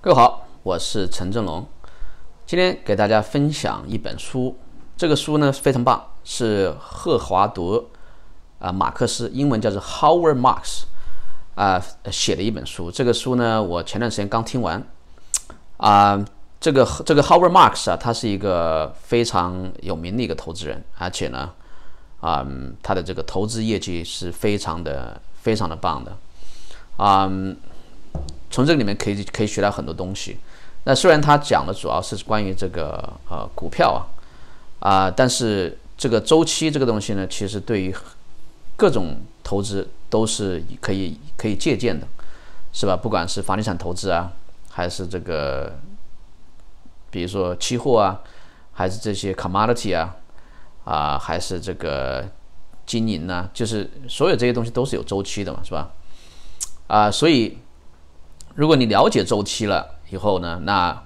各位好，我是陈正龙，今天给大家分享一本书。这个书呢非常棒，是赫华德马克思，英文叫做 Howard Marks 写的一本书。这个书呢我前段时间刚听完这个 Howard Marks 他是一个非常有名的一个投资人，而且呢他的这个投资业绩是非常的棒的从这个里面可以学到很多东西。那虽然他讲的主要是关于这个股票但是这个周期这个东西呢，其实对于各种投资都是可以借鉴的，是吧？不管是房地产投资还是这个比如说期货还是这些 commodity 还是这个金银就是所有这些东西都是有周期的嘛，是吧？所以如果你了解周期了以后呢，那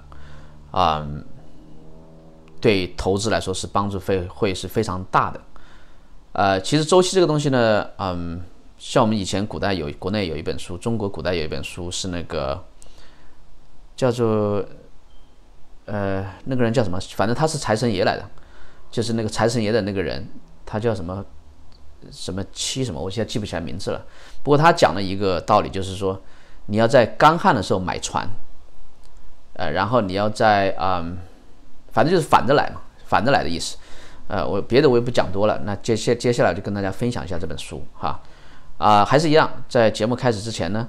对投资来说是帮助会是非常大的。其实周期这个东西呢，像我们以前国内有一本书，中国古代有一本书是那个叫做那个人叫什么？反正他是财神爷来的，就是那个财神爷的那个人，他叫什么七什么，我现在记不起来名字了。不过他讲了一个道理，就是说你要在干旱的时候买船，然后你要在反正就是反着来嘛，反着来的意思。别的我也不讲多了，那接下来就跟大家分享一下这本书哈。还是一样，在节目开始之前呢，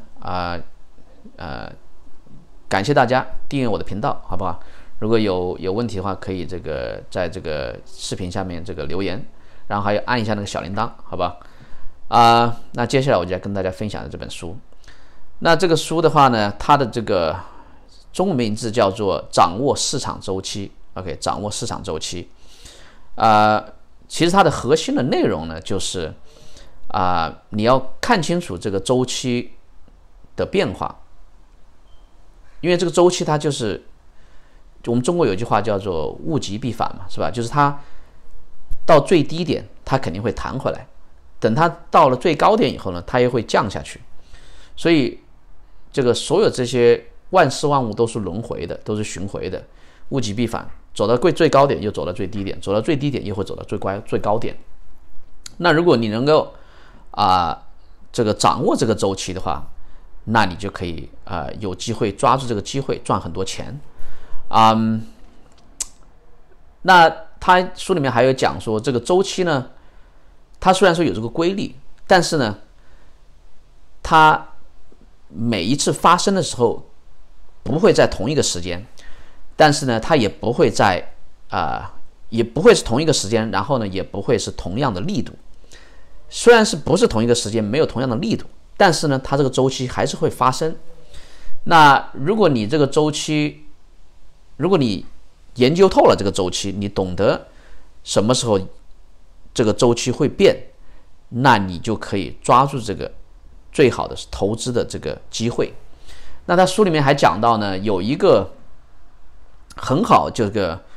感谢大家订阅我的频道，好不好？如果有问题的话，可以在这个视频下面留言，然后还要按一下那个小铃铛，好吧？那接下来我就来跟大家分享的这本书。那这个书的话呢，它的这个中文名字叫做《掌握市场周期》。OK， 掌握市场周期。其实它的核心的内容呢，就是你要看清楚这个周期的变化，因为这个周期它就是我们中国有一句话叫做物极必反嘛，是吧？就是它到最低点，它肯定会弹回来，等它到了最高点以后呢，它又会降下去。所以这个所有这些万事万物都是轮回的，都是循回的，物极必反，走到最高点又走到最低点，走到最低点又会走到最高点。那如果你能够这个掌握这个周期的话，那你就可以有机会抓住这个机会赚很多钱。那他书里面还有讲说，这个周期呢，它虽然说有这个规律，但是呢，它每一次发生的时候不会在同一个时间，但是呢，它也不会是同一个时间，然后呢，也不会是同样的力度。虽然是不是同一个时间，没有同样的力度，但是呢，它这个周期还是会发生。那如果你这个周期，如果你研究透了这个周期，你懂得什么时候这个周期会变，那你就可以抓住这个最好的投资的这个机会。那他书里面还讲到呢，有一个很好这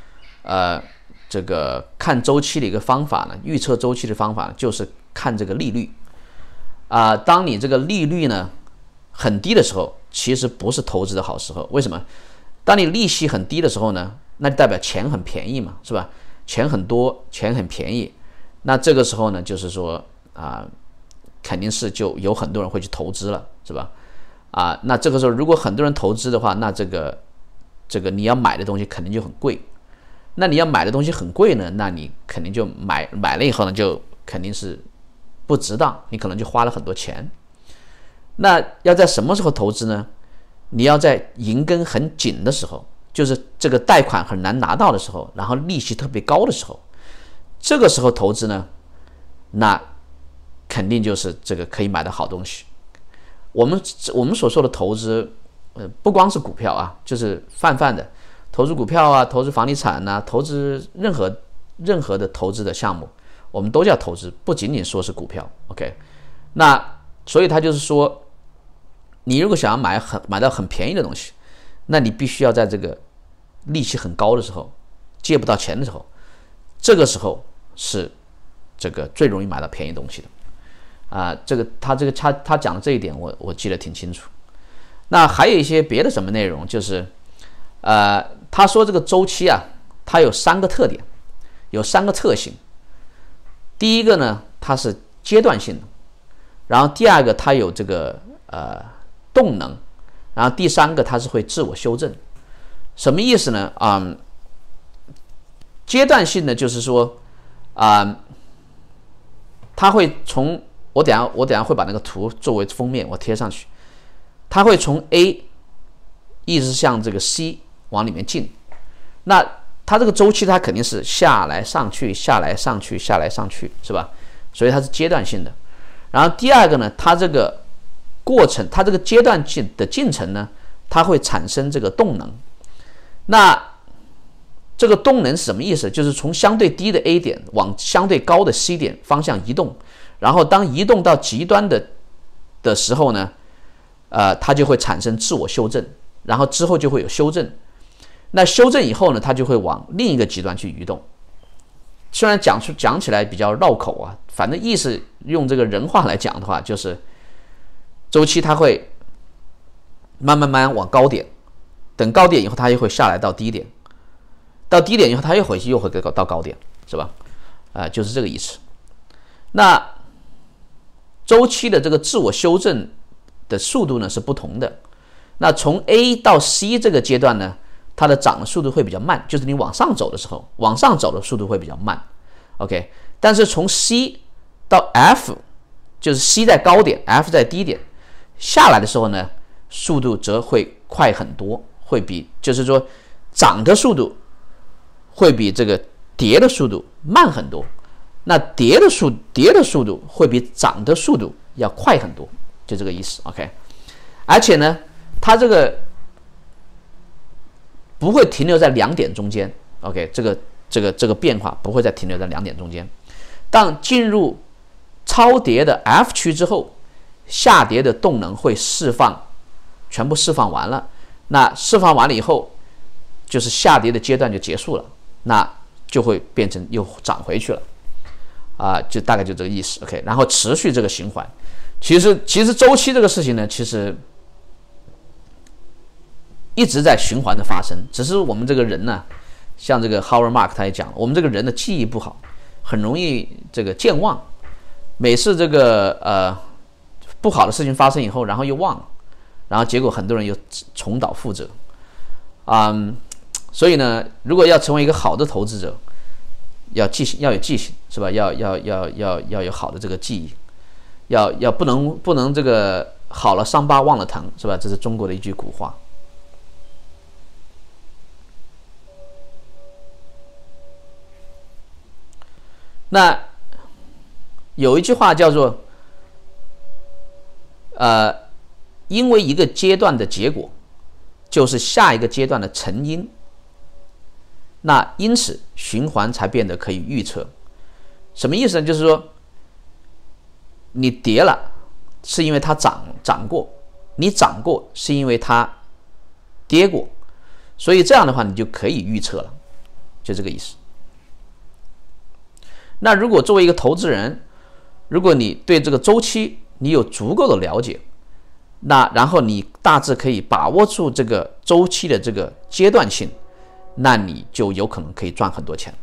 个看周期的一个方法呢，预测周期的方法呢，就是看这个利率当你这个利率呢很低的时候，其实不是投资的好时候。为什么？当你利息很低的时候呢，那就代表钱很便宜嘛，是吧？钱很多，钱很便宜，那这个时候呢，就是说肯定是就有很多人会去投资了，是吧？那这个时候如果很多人投资的话，那这个你要买的东西肯定就很贵。那你要买的东西很贵呢，那你肯定就买了以后呢，就肯定是不值当，你可能就花了很多钱。那要在什么时候投资呢？你要在银根很紧的时候，就是这个贷款很难拿到的时候，然后利息特别高的时候，这个时候投资呢，那肯定就是这个可以买到好东西。我们所说的投资，不光是股票就是泛的投资股票投资房地产投资任何的投资的项目，我们都叫投资，不仅仅说是股票。OK， 那所以他就是说，你如果想要买到很便宜的东西，那你必须要在这个利息很高的时候，借不到钱的时候，这个时候是这个最容易买到便宜东西的。他讲的这一点我记得挺清楚。 那还有一些别的什么内容，就是他说这个周期啊，它有3个特点，有3个特性。第一个呢，它是阶段性的，然后第二个它有这个动能，然后第3个它是会自我修正。什么意思呢？阶段性的就是说它会从我等下会把那个图作为封面我贴上去，它会从 A 一直向这个 C 往里面进。那它这个周期它肯定是下来上去下来上去下来上去，是吧？所以它是阶段性的。然后第二个呢，它这个过程，它这个阶段性的进程呢，它会产生这个动能。那这个动能是什么意思？就是从相对低的 A 点往相对高的 C 点方向移动，然后当移动到极端的时候呢，它就会产生自我修正，然后之后就会有修正。那修正以后呢，它就会往另一个极端去移动。虽然讲起来比较绕口啊，反正意思用这个人话来讲的话，就是周期它会慢慢往高点，等高点以后它又会下来到低点，到低点以后它又回去又会到高点，是吧？就是这个意思。那周期的这个自我修正的速度呢是不同的。那从 A 到 C 这个阶段呢，它的涨的速度会比较慢，就是你往上走的时候，往上走的速度会比较慢 ，OK。但是从 C 到 F， 就是 C 在高点 ，F 在低点，下来的时候呢，速度则会快很多，会比就是说涨的速度会比这个跌的速度慢很多，那跌的速度会比涨的速度要快很多，就这个意思 ，OK。而且呢，它这个不会停留在2点中间 ，OK， 这个变化不会再停留在2点中间。当进入超跌的 F 区之后，下跌的动能会全部释放完了。那释放完了以后，就是下跌的阶段就结束了，那就会变成又涨回去了，就大概就这个意思 ，OK。然后持续这个循环。其实周期这个事情呢，其实一直在循环的发生，只是我们这个人呢，像这个 Howard Mark 他也讲，我们这个人的记忆不好，很容易这个健忘，每次这个不好的事情发生以后，然后又忘了，然后结果很多人又重蹈覆辙，所以呢，如果要成为一个好的投资者，要有记性，是吧？要有好的这个记忆，要不能这个好了伤疤忘了疼，是吧？这是中国的一句古话。那有一句话叫做因为一个阶段的结果就是下一个阶段的成因，那因此循环才变得可以预测。什么意思呢？就是说你跌了是因为它涨过，你涨过是因为它跌过，所以这样的话你就可以预测了，就这个意思。那如果作为一个投资人，如果你对这个周期你有足够的了解，那然后你大致可以把握住这个周期的这个阶段性，那你就有可能可以赚很多钱。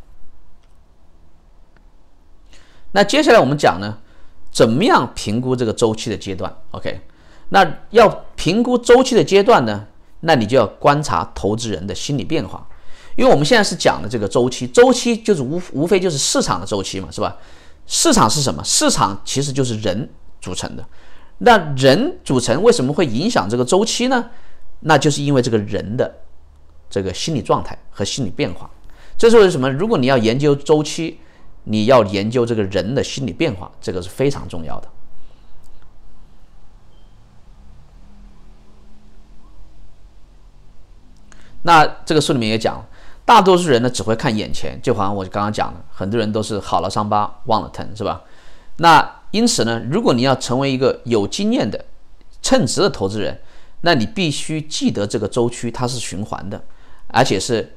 那接下来我们讲呢，怎么样评估这个周期的阶段 ？OK， 那要评估周期的阶段呢，那你就要观察投资人的心理变化。因为我们现在是讲的这个周期，周期就是无非就是市场的周期嘛，是吧？市场是什么？市场其实就是人组成的。那人组成为什么会影响这个周期呢？那就是因为这个人的这个心理状态和心理变化。这是为什么？如果你要研究周期，你要研究这个人的心理变化，这个是非常重要的。那这个书里面也讲，大多数人呢只会看眼前，就好像我刚刚讲的，很多人都是好了伤疤忘了疼，是吧？那因此呢，如果你要成为一个有经验的、称职的投资人，那你必须记得这个周期它是循环的，而且是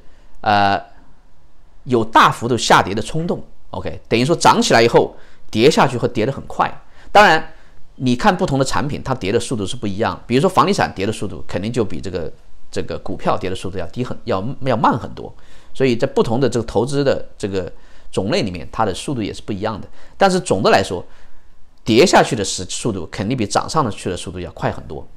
有大幅度下跌的冲动。OK， 等于说涨起来以后跌下去会跌得很快。当然， 你看不同的产品，它跌的速度是不一样。比如说房地产跌的速度肯定就比这个股票跌的速度要慢很多。所以在不同的这个投资的这个种类里面，它的速度也是不一样的。但是总的来说，跌下去的速度肯定比涨上去的速度要快很多。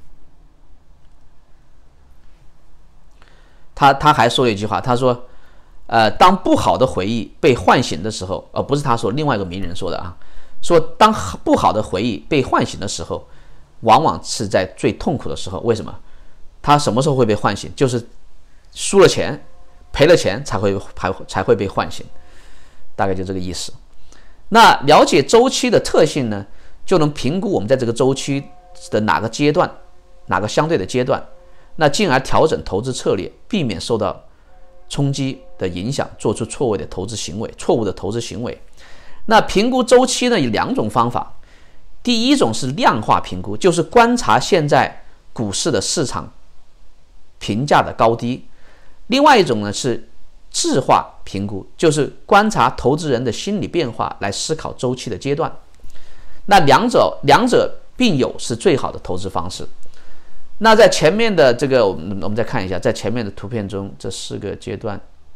他还说了一句话，他说，当不好的回忆被唤醒的时候，不是他说，另外一个名人说的啊，说当不好的回忆被唤醒的时候，往往是在最痛苦的时候。为什么？他什么时候会被唤醒？就是输了钱、赔了钱才会被唤醒，大概就这个意思。那了解周期的特性呢，就能评估我们在这个周期的哪个阶段，哪个相对的阶段。那进而调整投资策略，避免受到冲击的影响，做出错误的投资行为。那评估周期呢，有2种方法。第一种是量化评估，就是观察现在股市的市场评价的高低。另外一种呢是质化评估，就是观察投资人的心理变化来思考周期的阶段。那两者并有是最好的投资方式。那在前面的这个，我们再看一下，在前面的图片中，这4个阶段。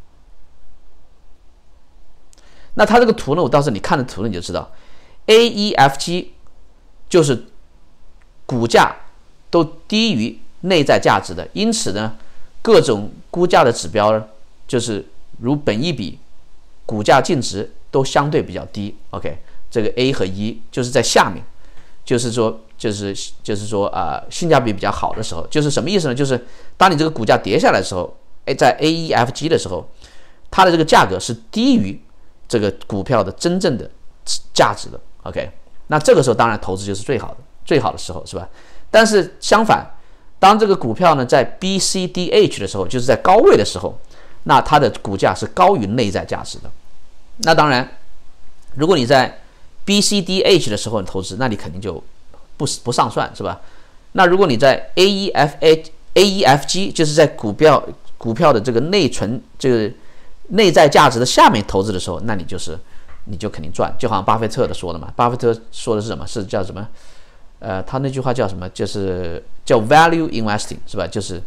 那它这个图呢，我到时候你看的图呢，你就知道 ，AEFG 就是股价都低于内在价值的，因此呢，各种估价的指标就是如本益比、股价净值都相对比较低。OK， 这个 A 和 E 就是在下面。就是说性价比比较好的时候，就是什么意思呢？就是当你这个股价跌下来的时候，在 AEFG 的时候，它的这个价格是低于这个股票的真正的价值的。OK， 那这个时候当然投资就是最好的时候，是吧？但是相反，当这个股票呢在 BCDH 的时候，就是在高位的时候，那它的股价是高于内在价值的。那当然，如果你在BCDH 的时候你投资，那你肯定就不上算，是吧？那如果你在 AEFG 就是在股票的这个这个内在价值的下面投资的时候，那你就肯定赚。就好像巴菲特的说的嘛，巴菲特说的是什么？是叫什么？他那句话叫什么？就是叫 value investing， 是吧？就是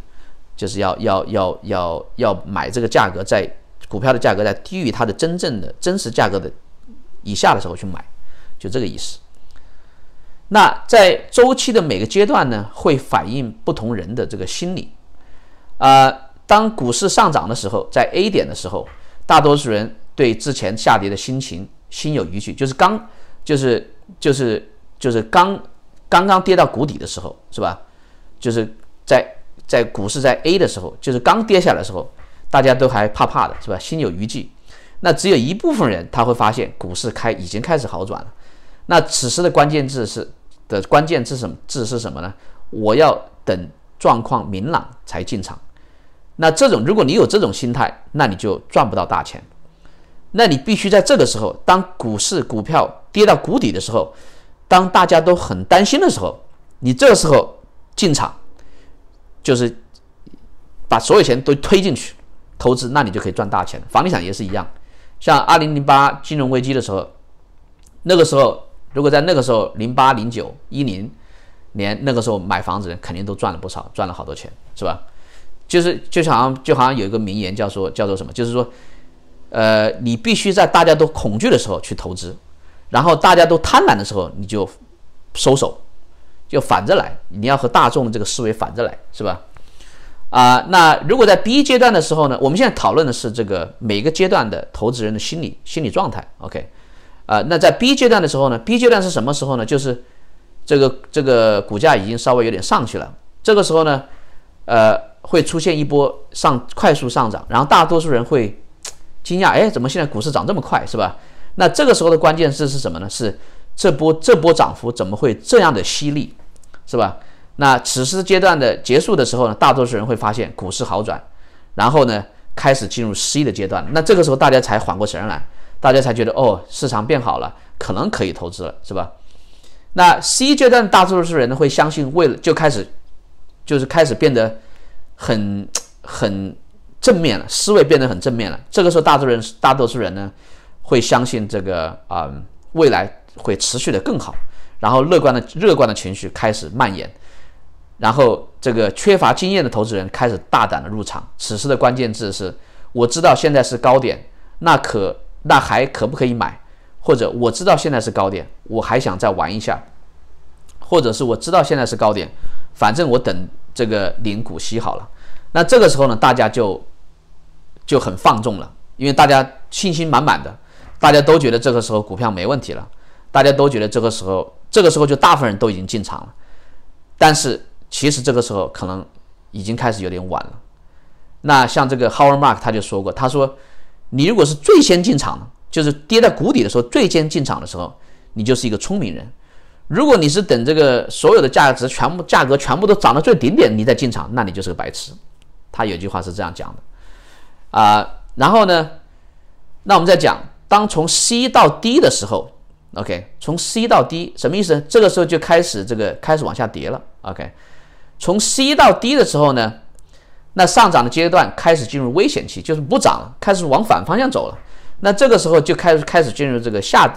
要买这个价格在股票的价格在低于它的真实价格的以下的时候去买。就这个意思。那在周期的每个阶段呢，会反映不同人的这个心理。当股市上涨的时候，在 A 点的时候，大多数人对之前下跌的心情心有余悸，就是刚刚跌到谷底的时候，是吧？就是在股市在 A 的时候，就是刚跌下来的时候，大家都还怕怕的，是吧？心有余悸。那只有一部分人他会发现股市已经开始好转了。那此时的关键字是什么呢？我要等状况明朗才进场。那如果你有这种心态，那你就赚不到大钱。那你必须在这个时候，当股票跌到谷底的时候，当大家都很担心的时候，你这个时候进场，就是把所有钱都推进去投资，那你就可以赚大钱。房地产也是一样，像2008金融危机的时候，那个时候如果在那个时候08、09、10年那个时候买房子的人肯定都赚了不少，赚了好多钱，是吧？就好像有一个名言叫做什么？就是说，你必须在大家都恐惧的时候去投资，然后大家都贪婪的时候你就收手，就反着来，你要和大众的这个思维反着来，是吧？那如果在 B 阶段的时候呢，我们现在讨论的是这个每个阶段的投资人的心理状态。OK， 那在 B 阶段的时候呢 ，B 阶段是什么时候呢？就是这个股价已经稍微有点上去了，这个时候呢，会出现一波快速上涨，然后大多数人会惊讶，怎么现在股市涨这么快，是吧？那这个时候的关键字是什么呢？是这波涨幅怎么会这样的犀利，是吧？那此时阶段的结束的时候呢，大多数人会发现股市好转，然后呢开始进入 C 的阶段。那这个时候大家才缓过神来，大家才觉得市场变好了，可能可以投资了，是吧？那 C 阶段大多数人会相信开始变得很正面了，思维变得很正面了。这个时候大多数人呢会相信这个未来会持续的更好， 然后乐观的情绪开始蔓延，然后这个缺乏经验的投资人开始大胆的入场。此时的关键字是：我知道现在是高点，那还可不可以买？或者我知道现在是高点，我还想再玩一下，或者是我知道现在是高点，反正我等这个领股息好了。那这个时候呢，大家就很放纵了，因为大家信心满满的，大家都觉得这个时候股票没问题了，大家都觉得这个时候就大部分人都已经进场了。但是其实这个时候可能已经开始有点晚了。那像这个 Howard Mark 他就说过，他说你如果是最先进场的，就是跌在谷底的时候最先进场的时候，你就是一个聪明人。如果你是等这个所有的价格全部都涨到最顶点你再进场，那你就是个白痴。他有句话是这样讲的然后呢，那我们再讲，当从 C 到 D 的时候 OK， 从 C 到 D 什么意思？这个时候就开始往下跌了 OK， 从 C 到 D 的时候呢，那上涨的阶段开始进入危险期，就是不涨了，开始往反方向走了。那这个时候就开始进入这个下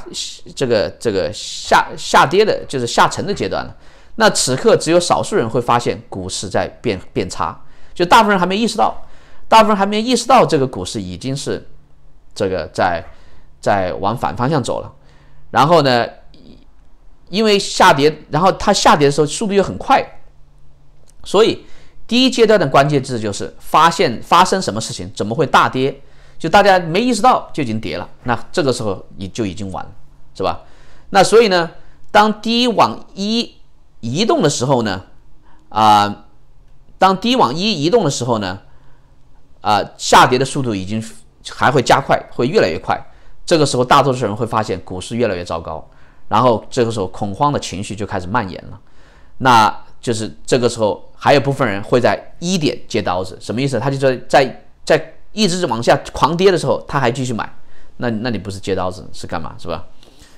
跌的，就是下沉的阶段了。那此刻只有少数人会发现股市在变差，就大部分人还没意识到，这个股市已经是这个在往反方向走了。然后呢，因为下跌，然后它下跌的时候速度又很快，所以第一阶段的关键字就是发生什么事情，怎么会大跌？就大家没意识到就已经跌了，那这个时候就已经晚了，是吧？那所以呢，当低往一移动的时候呢，下跌的速度已经还会加快，会越来越快。这个时候，大多数人会发现股市越来越糟糕，然后这个时候恐慌的情绪就开始蔓延了。那就是这个时候，还有部分人会在1点接刀子，什么意思？他就在一直往下狂跌的时候，他还继续买，那你不是接刀子是干嘛？是吧？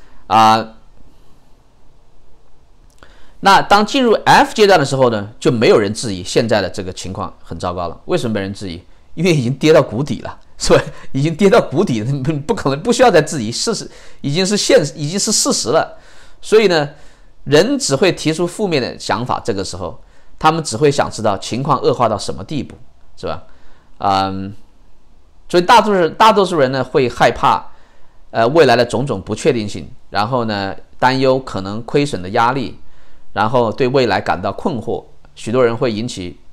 那当进入 F 阶段的时候呢，就没有人质疑现在的这个情况很糟糕了。为什么没人质疑？因为已经跌到谷底了，是吧？已经跌到谷底了，不可能不需要再质疑，事实已经是事实了。所以呢，人只会提出负面的想法。这个时候，他们只会想知道情况恶化到什么地步，是吧？所以大多数人呢会害怕未来的种种不确定性，然后呢担忧可能亏损的压力，然后对未来感到困惑。许多人会因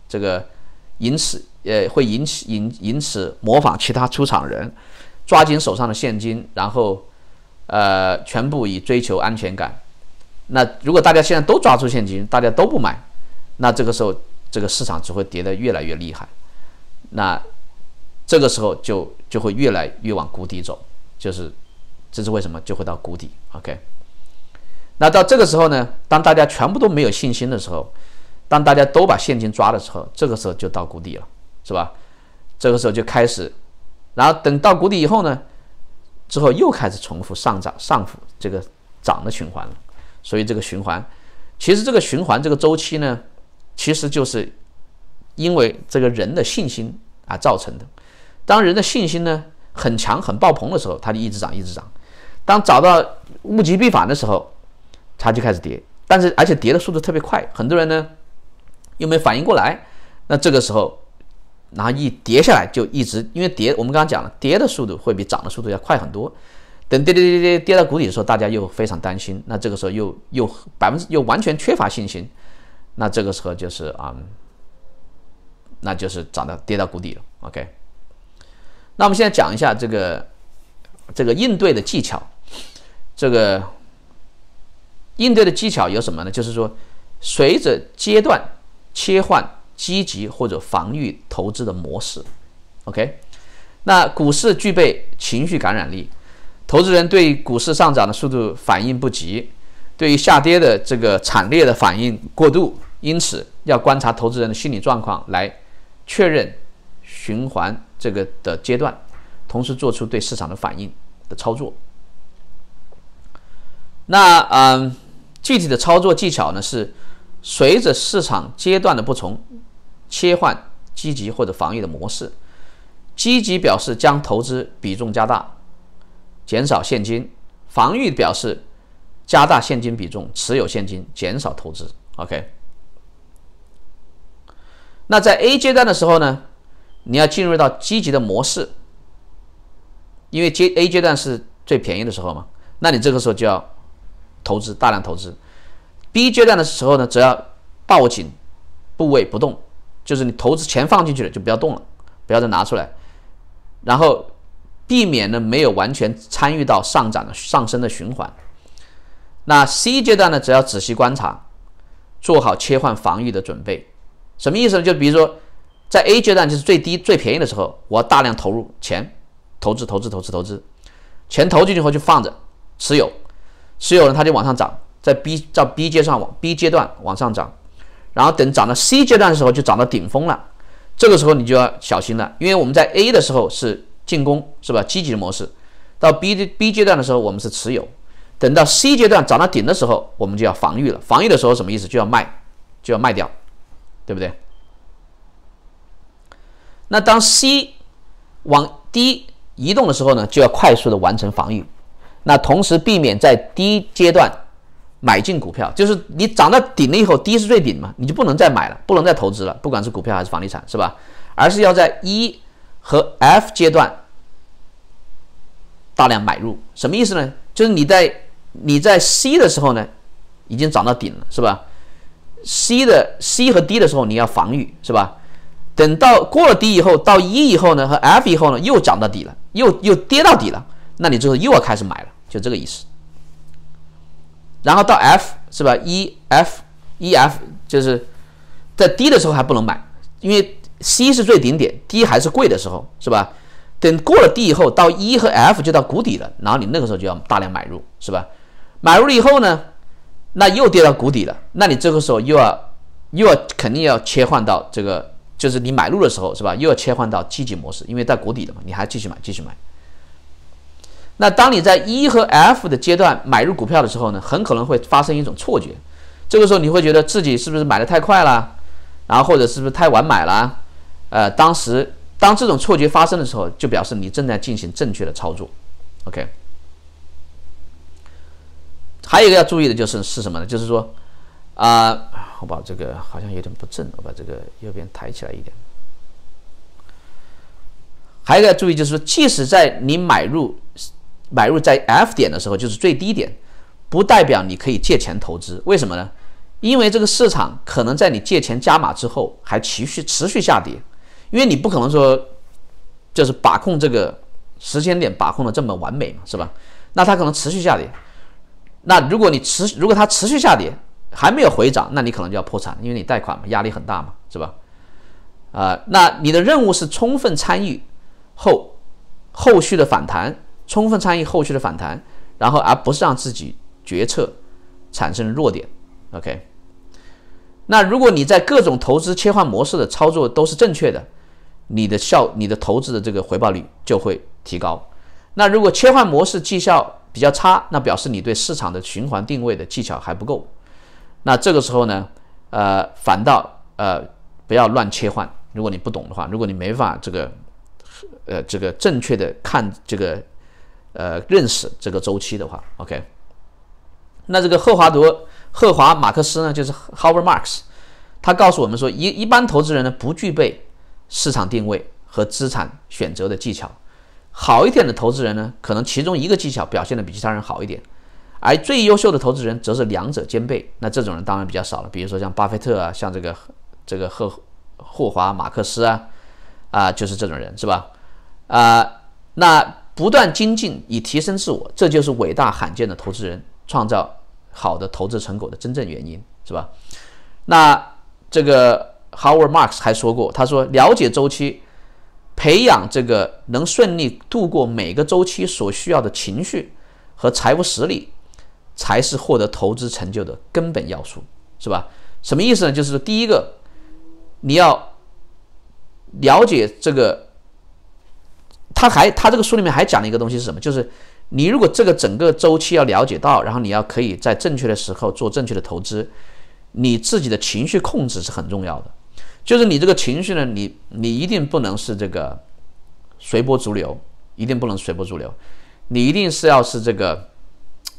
此模仿其他出场人，抓紧手上的现金，然后全部以追求安全感。那如果大家现在都抓住现金，大家都不买，那这个时候这个市场只会跌得越来越厉害。那这个时候就会越来越往谷底走，这是为什么就会到谷底 OK。 那到这个时候呢，当大家全部都没有信心的时候，当大家都把现金抓的时候，这个时候就到谷底了，是吧？这个时候就开始，然后等到谷底以后呢，之后又开始重复上浮这个涨的循环了。所以这个循环，其实这个循环这个周期呢，其实就是因为这个人的信心造成的。当人的信心呢很强很爆棚的时候，它就一直涨。当找到物极必反的时候，它就开始跌，而且跌的速度特别快，很多人呢又没反应过来。那这个时候，然后一跌下来就一直，因为我们刚刚讲了，跌的速度会比涨的速度要快很多。等跌到谷底的时候，大家又非常担心，那这个时候又完全缺乏信心，那这个时候就是那就是跌到谷底了 OK。 那我们现在讲一下这个应对的技巧。这个应对的技巧有什么呢？就是说随着阶段切换积极或者防御投资的模式 OK。 那股市具备情绪感染力，投资人对股市上涨的速度反应不及，对于下跌的这个惨烈的反应过度，因此要观察投资人的心理状况来确认循环这个的阶段，同时做出对市场的反应的操作。那具体的操作技巧呢，是随着市场阶段的不同，切换积极或者防御的模式。积极表示将投资比重加大，减少现金；防御表示加大现金比重，持有现金，减少投资。OK。那在 A 阶段的时候呢，你要进入到积极的模式，因为 A 阶段是最便宜的时候嘛，那你这个时候就要投资，大量投资。B 阶段的时候呢，只要抱紧部位不动，就是你投资钱放进去了就不要动了，不要再拿出来，然后避免呢没有完全参与到上升的循环。那 C 阶段呢，只要仔细观察，做好切换防御的准备。什么意思呢？就比如说在 A 阶段就是最低最便宜的时候，我要大量投入钱，投资，钱投进去后就放着持有呢它就往上涨，在 B 阶段往上涨，然后等涨到 C 阶段的时候就涨到顶峰了，这个时候你就要小心了，因为我们在 A 的时候是进攻，是吧？积极的模式，到 B 阶段的时候我们是持有，等到 C 阶段涨到顶的时候我们就要防御了，防御的时候什么意思？就要卖掉，对不对？那当 C 往低移动的时候呢，就要快速的完成防御。那同时避免在低阶段买进股票，就是你涨到顶了以后，低是最顶嘛，你就不能再买了，不能再投资了，不管是股票还是房地产，是吧？而是要在 E 和 F 阶段大量买入。什么意思呢？就是你在 C 的时候呢，已经涨到顶了，是吧？C 和 D 的时候你要防御，是吧？等到过了 D 以后，到 E 以后呢和 F 以后呢，又涨到底了，又跌到底了，那你之后又要开始买了，就这个意思。然后到 F 是吧 ？EF 就是在 D 的时候还不能买，因为 C 是最顶点 ，D 还是贵的时候，是吧？等过了 D 以后，到 E 和 F 就到谷底了，然后你那个时候就要大量买入，是吧？买入了以后呢，那又跌到谷底了，那你这个时候又要肯定要切换到这个。就是你买入的时候是吧，又要切换到积极模式，因为在谷底了嘛，你还继续买。那当你在 E 和 F 的阶段买入股票的时候呢，很可能会发生一种错觉，这个时候你会觉得自己是不是买得太快了，然后或者是不是太晚买了？当这种错觉发生的时候，就表示你正在进行正确的操作。OK， 还有一个要注意的是什么呢？就是说我把这个好像有点不正，我把这个右边抬起来一点。还有一个要注意，就是说，即使在你买入在 F 点的时候，就是最低点，不代表你可以借钱投资。为什么呢？因为这个市场可能在你借钱加码之后还持续下跌，因为你不可能说就是把控这个时间点把控的这么完美嘛，是吧？那它可能持续下跌。那如果它持续下跌，还没有回涨，那你可能就要破产，因为你贷款嘛，压力很大嘛，是吧？那你的任务是充分参与后续的反弹，然后而不是让自己决策产生弱点。OK， 那如果你在各种投资切换模式的操作都是正确的，你的投资的这个回报率就会提高。那如果切换模式绩效比较差，那表示你对市场的循环定位的技巧还不够。那这个时候呢，反倒不要乱切换。如果你不懂的话，如果你没法这个正确的看这个认识这个周期的话 ，OK。那这个赫华马克思呢，就是 Howard Marks， 他告诉我们说，一般投资人呢不具备市场定位和资产选择的技巧。好一点的投资人呢，可能其中一个技巧表现的比其他人好一点。而最优秀的投资人则是两者兼备，那这种人当然比较少了。比如说像巴菲特啊，像这个霍华马克思就是这种人，是吧？那不断精进以提升自我，这就是伟大罕见的投资人创造好的投资成果的真正原因，是吧？那这个 Howard Marks 还说过，他说了解周期，培养这个能顺利度过每个周期所需要的情绪和财务实力，才是获得投资成就的根本要素，是吧？什么意思呢？就是说，第一个，你要了解这个，他这个书里面还讲了一个东西是什么？就是你如果这个整个周期要了解到，然后你要可以在正确的时候做正确的投资，你自己的情绪控制是很重要的。就是你这个情绪呢，你一定不能是这个随波逐流，你一定是要是这个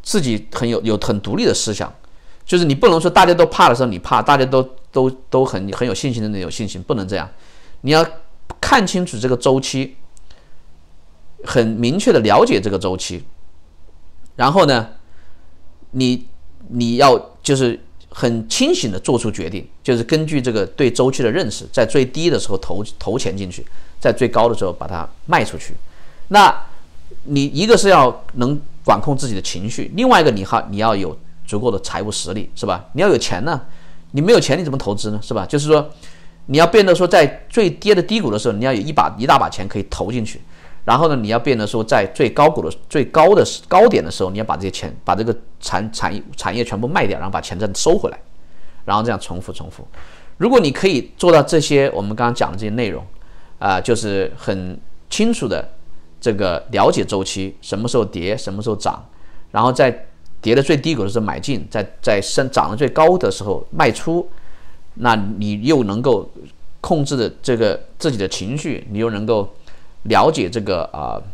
自己有很独立的思想，就是你不能说大家都怕的时候你怕，大家都很有信心的人有信心，不能这样。你要看清楚这个周期，很明确的了解这个周期，然后呢，你要就是很清醒的做出决定，就是根据这个对周期的认识，在最低的时候投钱进去，在最高的时候把它卖出去。那你一个是要能管控自己的情绪，另外一个你要有足够的财务实力，是吧？你要有钱呢，你没有钱你怎么投资呢？是吧？就是说你要变得说在最跌的低谷的时候，你要有一大把钱可以投进去，然后呢，你要变得说在最高点的时候，你要把这些钱把这个产业全部卖掉，然后把钱再收回来，然后这样重复。如果你可以做到这些我们刚刚讲的这些内容，就是很清楚的这个了解周期，什么时候跌，什么时候涨，然后在跌的最低谷的时候买进，在涨得最高的时候卖出，那你又能够控制的这个自己的情绪，你又能够了解这个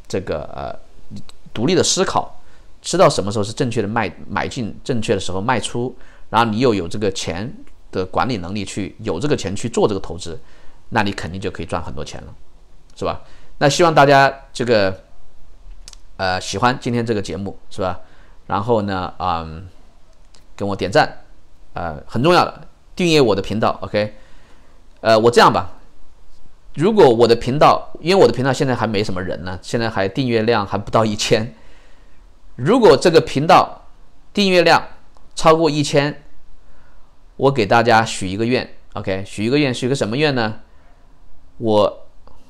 独立的思考，知道什么时候是正确的买进，正确的时候卖出，然后你又有这个钱的管理能力有这个钱去做这个投资，那你肯定就可以赚很多钱了，是吧？那希望大家这个喜欢今天这个节目，是吧？然后呢，跟我点赞，很重要的，订阅我的频道 ，OK？ 我这样吧，如果我的频道，因为我的频道现在还没什么人呢，现在还订阅量还不到1000，如果这个频道订阅量超过1000，我给大家许一个愿 ，OK？ 许一个愿，许个什么愿呢？我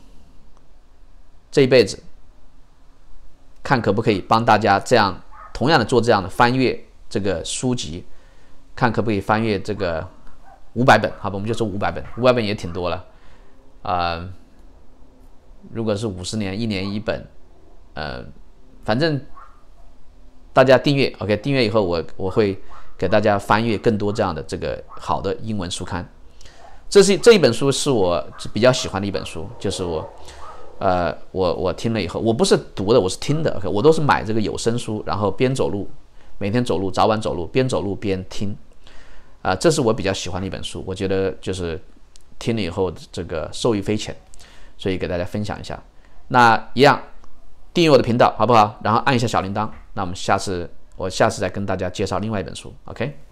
这一辈子看可不可以帮大家同样的做这样的翻阅这个书籍，看可不可以翻阅这个500本，好吧，我们就说500本，500本也挺多了，如果是50年，1年1本，反正大家订阅 ，OK， 订阅以后我会给大家翻阅更多这样的这个好的英文书刊。这一本书是我比较喜欢的一本书，就是我听了以后，我不是读的，我是听的 ，OK， 我都是买这个有声书，然后边走路，每天走路，早晚走路，边走路边听，这是我比较喜欢的一本书，我觉得就是听了以后这个受益匪浅，所以给大家分享一下。那一样订阅我的频道好不好？然后按一下小铃铛，那我下次再跟大家介绍另外一本书 ，OK。